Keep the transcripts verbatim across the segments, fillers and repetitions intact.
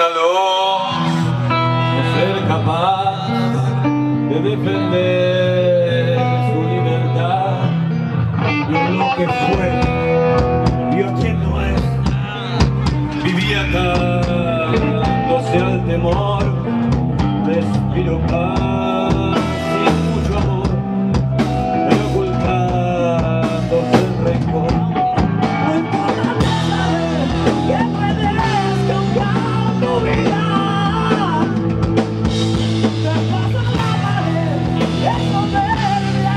luz. No ser capaz de defender su libertad. Vio lo que fue, vio quien no es. Vivía atándose al temor. Respiro paz y mucho amor, pero ocultándose el rencor. No importa nada que puedes cambiar tu vida. Te pasa la pared y esconder la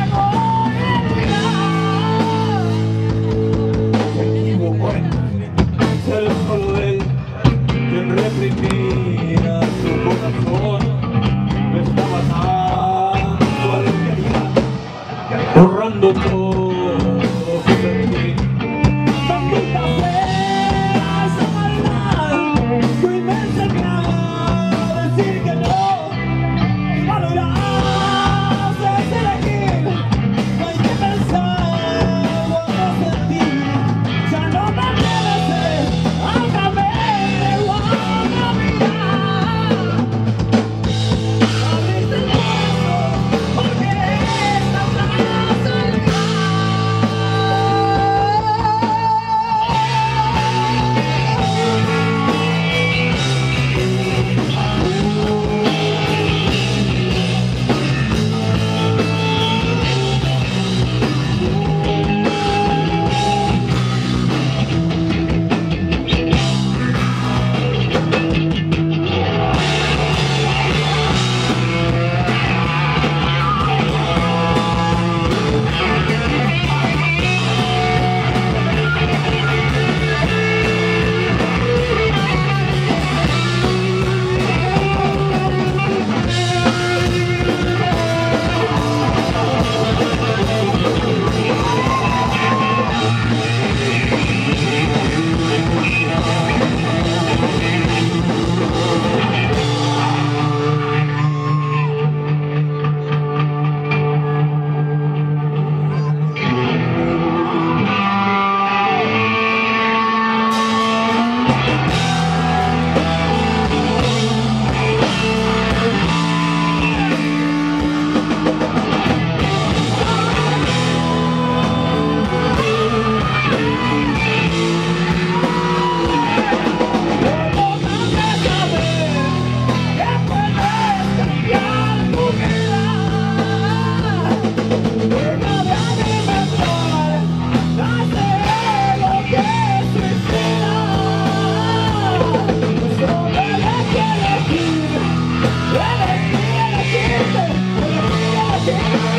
agonía. Se equivocó en ser solo él quien reprimía su corazón. Me estaba dando alegría, borrando todo su sentir. Maldita sea esa maldad que hoy me enseñó a decir que no. Y valorar es elegir. No hay que pensar o no sentir. Ya no me mereces otra vez o otra vida. Abriste el paso porque esta plaza es Yeah.